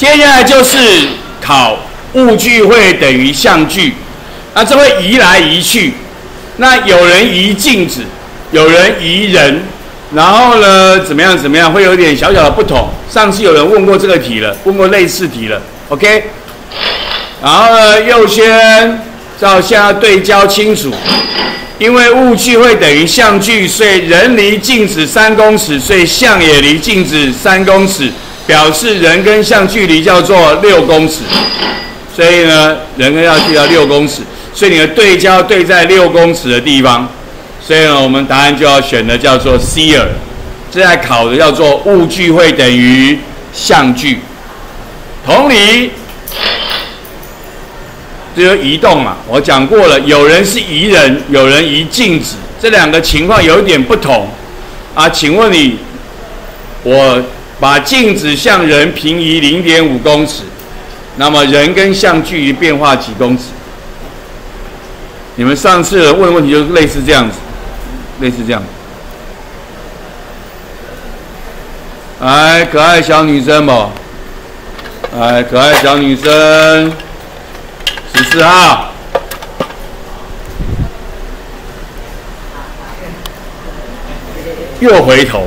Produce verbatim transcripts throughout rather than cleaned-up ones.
接下来就是考物距会等于相距，那这会移来移去。那有人移镜子，有人移人，然后呢怎么样怎么样，会有点小小的不同。上次有人问过这个题了，问过类似题了 ，OK。然后呢，右圈照相要对焦清楚，因为物距会等于相距，所以人离镜子三公尺，所以相也离镜子三公尺。表示人跟相距离叫做六公尺，所以呢，人跟相距要六公尺，所以你的对焦对在六公尺的地方，所以呢，我们答案就要选的叫做 C 了。这在考的叫做物距会等于相距。同理，这就移动嘛，我讲过了，有人是移人，有人移镜子，这两个情况有一点不同啊。请问你，我把镜子向人平移 零点五公尺，那么人跟相距离变化几公尺？你们上次问的问题就是类似这样子，类似这样。来，可爱小女生吧，来，可爱小女生，十四号，又回头。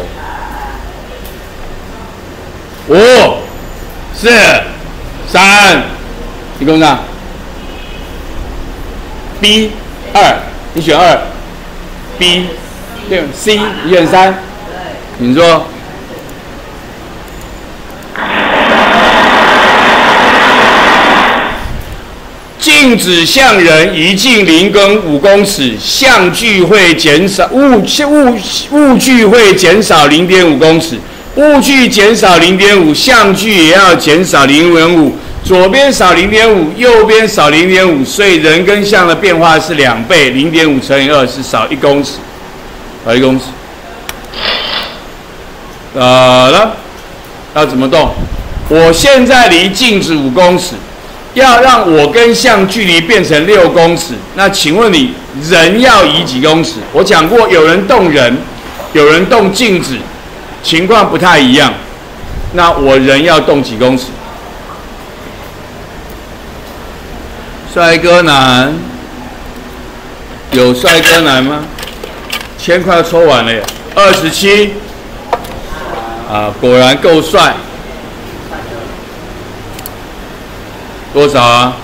五、四、三，你跟我上。B 二，你选二。B 六 C， 你选三。你说。镜子向人移近零跟五公尺，相距会减少物物物距会减少零点五公尺。物距减少 零点五， 相距也要减少 零点五， 左边少 零点五， 右边少 零点五， 所以人跟相的变化是两倍 ,零点五 乘以二是少一公尺，少一公尺。呃了，要怎么动？我现在离镜子五公尺，要让我跟相距离变成六公尺，那请问你人要移几公尺？我讲过，有人动人，有人动镜子。情况不太一样，那我人要动几公尺？帅哥男，有帅哥男吗？签快要抽完了耶，二十七，啊，果然够帅。多少啊？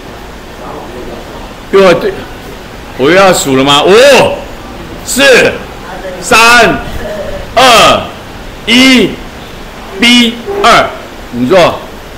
又对，我又要数了吗？五、四、三、二。一 B 二，你做。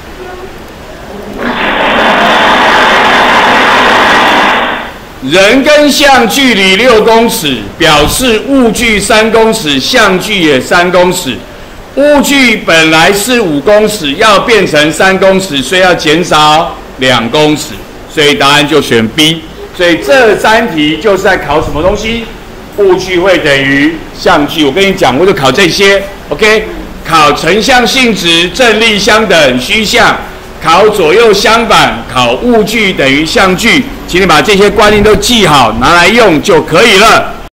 人跟相距离六公尺，表示物距三公尺，相距也三公尺。物距本来是五公尺，要变成三公尺，所以要减少两公尺，所以答案就选 B。所以这三题就是在考什么东西？物距会等于相距。我跟你讲，我就考这些。OK， 考成相性质、正力相等、虚相，考左右相反，考物距等于相距，请你把这些观念都记好，拿来用就可以了。